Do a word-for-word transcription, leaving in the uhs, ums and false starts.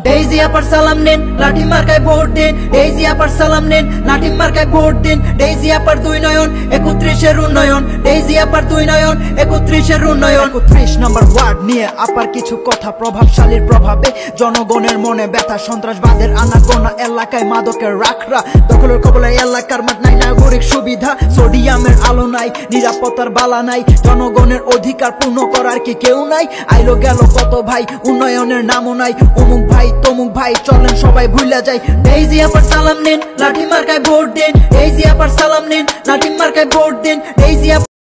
Daisy আপার সালাম নেন, লাঠি মার্কায় ভোট দিন। ডেইজি আপার সালাম নেন, লাঠি মার্কায় ভোট দিন। ডেইজি আপার দুই নয়ন, একত্রিশের উন্নয়ন। ডেইজি আপার দুই নয়ন, একত্রিশের উন্নয়ন। একত্রিশ নম্বর ওয়ার্ড নিয়ে আপার কিছু কথা, প্রভাবশালীর প্রভাবে জনগণের মনে ব্যথা। সন্ত্রাসবাদের আনাগোনা, এলাকায় মাদকের রাখরা, দখলের কবলে এলাকার মাঠ নাই নাগরিক সুবিধা। সোডিয়ামের আলো নাই, নিরাপত্তার বালা নাই, জনগণের অধিকার পূর্ণ করার কি কেউ নাই? আইলো গেল কত ভাই, উন্নয়নের নামও নাই। অমুক ভাই তমুক ভাই চলেন সবাই ভুলে যায়। ডেইজি আপার সালাম নেন, লাঠি মার্কায় ভোট দিন। ডেইজি আপার সালাম নেন, লাঠি মার্কায় ভোট দিন। ডেইজি